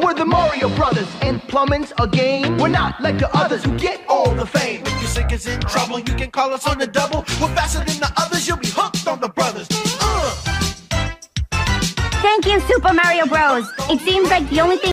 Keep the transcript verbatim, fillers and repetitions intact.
We're the Mario Brothers, and plumbing's a game. We're not like the others who get all the fame. If your sink is in trouble, you can call us on the double. We're faster than the others, you'll be hooked on the brothers. Uh. Thank you, Super Mario Bros. It seems like the only thing